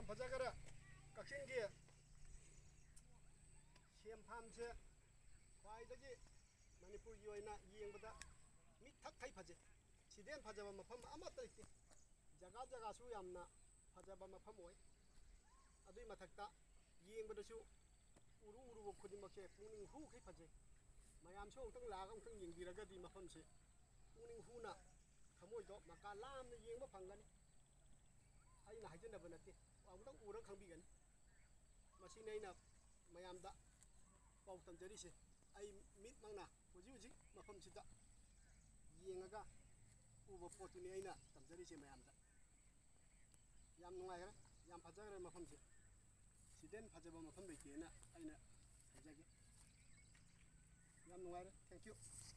फजागरा कक्षिंग की same farm से ख्वाइदगी मणिपुर की ओइना येंबदा मी थक थई फजे सिदेन फजबा मफम अमत लेते जगह जगह सु यामना फजबा मफम ओइ अदुई मथक्ता येंबदसु उरु उरु खुदिमके पुनिंग हु खै फजे मयाम सो उतंग लागा उतंग येंबिरगदी मफम से पुनिंग हुना थमोय दो मका लामना येंबा फंगनी अइना हाइजनबा नते अमुतंग उरा खंबिगनी मसिने अइना मयामदा पाउ तमजरिसे आई मिट मंगना हुजी हुजी मफम सिदा येंगा उबा पोतुनी अइना तमजरिसे मयामदा याम नुंगाइरा याम फजगरे मफम से सिदेन फजबा मफम लेतेना अइना हाइजगे याम नुंगाइरा थैंक यू